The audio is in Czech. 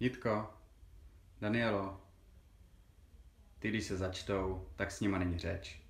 Jitko, Danielo, ty když se začtou, tak s nima není řeč.